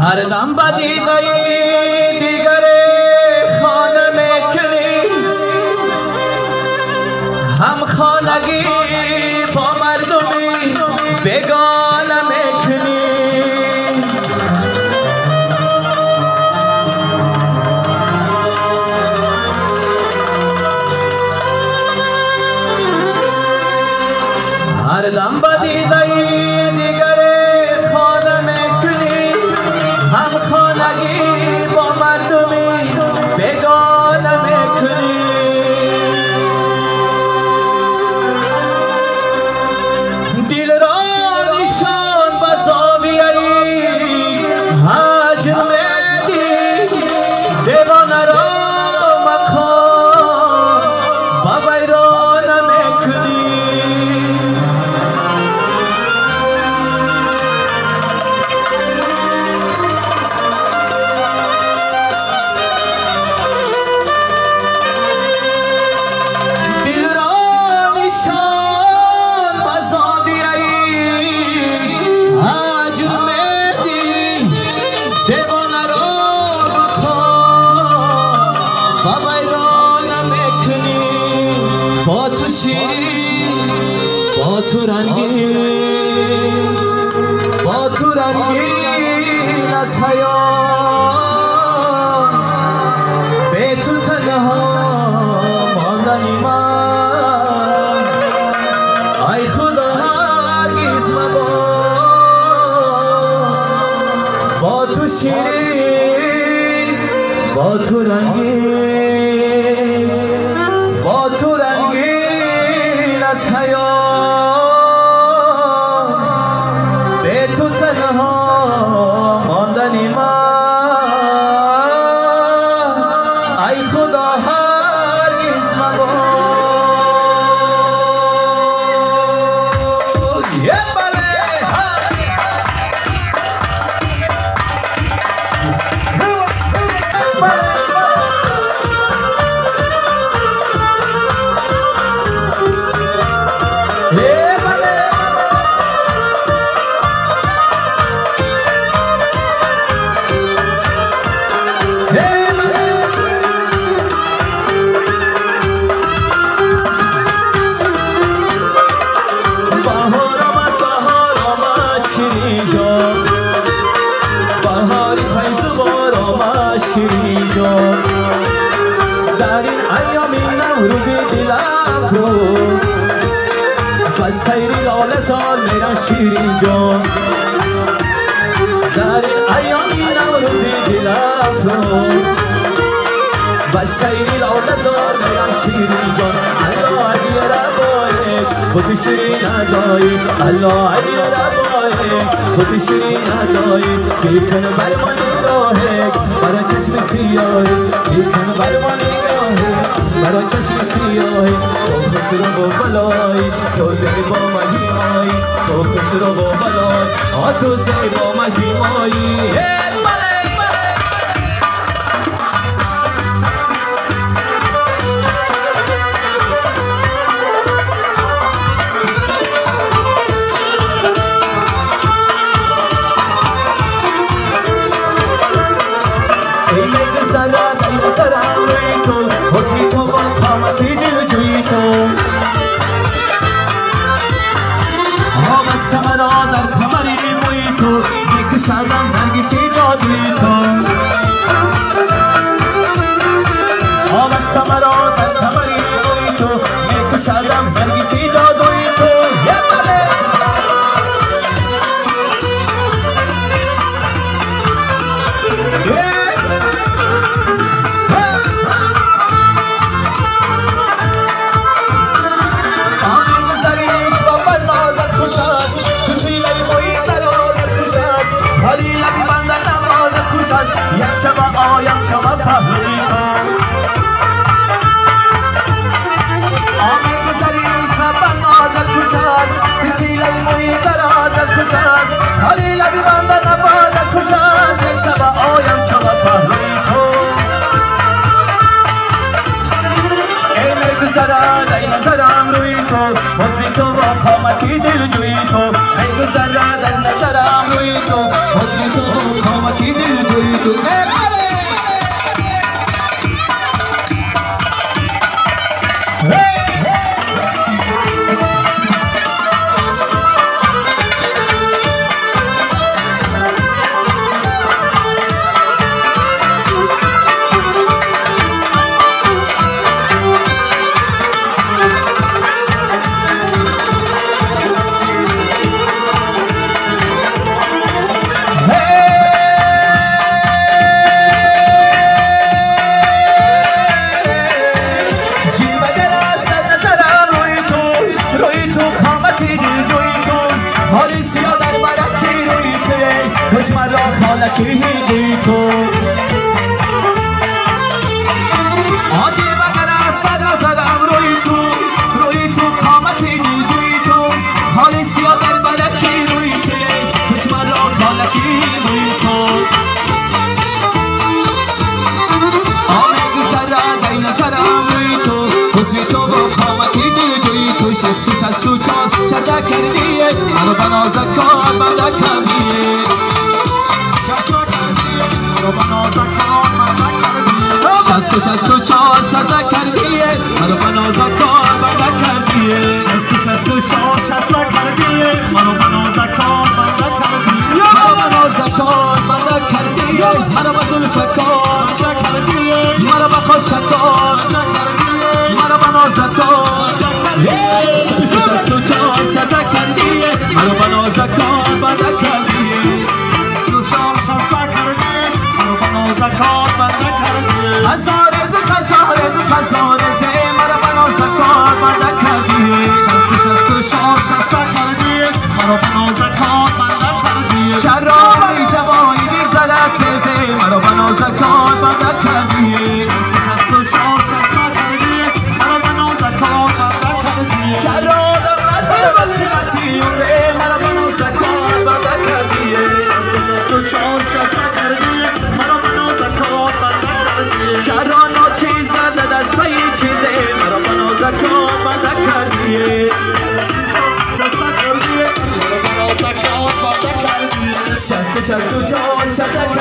هر دم بدیده دیگر خانه میکنی هم خانگی با مردمی بگانه میکنی هر دم بدیده دیگر خانه میکنی هم خانگی با مردمی بگانه میکنی دل را نشان به زاویه‌ای هجر میدی دیوانه را مکان به ویرانه میکنی با تو شیرین با تو رنگین با تو رنگین از حیات به تو تنها ماندنی من ای خدا هرگز مباد با تو شیرین با تو رنگین با تو رنگین از حیات به تو تنها ماندنی من ای خدا هرگز مباد در این ایام نوروز دل افروز و سیری لاله زار میرن شیرین جان در این ایام نوروز دل افروز و سیری لاله زار میرن شیرین جان الله علی ربای خود شیرین ادایی الله علی ربای خود شیرین ادایی بیکنه بر ما نگاهه برای چشم سیاهی بیکنه بر ما نگاهه برای چشم سیاهی تو خوش رو با بلایی تو زیبا مهیمایی تو خوش رو با بلایی تو زیبا مهیمایی شادم نرگسی جادوی تو آب سمرا در کمری روی تو یک شادم نرگسی جادوی تو یه بله آمین زریش با فنازت خوش است سوشیلی موی درازت خوش است حالی لبی بندن نمازت خوش است یک شب آیم شما پهلوی تو آمین زریش و فنازت خوش است سوشیلی موی درازت خوش است حالی لبی بندن نمازت خوش است یک شب آیم شما پهلوی تو ای مرد گذرد ای نظرم روی تو حسن تو با قامتی دلجوی تو ای گذرد از نظرم روی تو حسن تو با قامتی دلجوی تو خالکی هیدی تو آدی مگر است نظرم روی تو قامتی دیدی تو حالی سیاه در بلکی روی تو کشمر را خالکی روی تو آمگی سرد ای نظرم روی تو حسن تو با قامتی دیدی تو شستو چار شده کردیه منو بنازد کار بنده کردیه شستو چار شده کردیه منو بنازد کار بنده کردیه شستو چار شده کردیه منو بنازد کار بنده کردیه منو بنازد کار بنده کردیه منو بزلف کار بنده کردیه منو بخوش کار بنده کردیه منو بنازد کار بنده کردیه شستو چار شده کردیه منو بنازد کار بنده کردیه شستو چار شده کردیه منو بنازد کار بنده کردیه خزارز مرا بنازد کار بنده کردیه شستو چار شده کردیه منو بنازد کار بنده کردیه شرابی جوانی میزند تیزه مرا بنازد کار بنده کردیه شستو چار شده کردیه منو بنازد کار بنده کردیه شرابم نداره وسیمتی عمره مرا بنازد کار بنده کردیه شستو چار شده کردیه منو بنازد کار بنده کردیه شرانو چیز نداد از پای چیزه مرا بنازد کار بنده کردیه شستو چار شده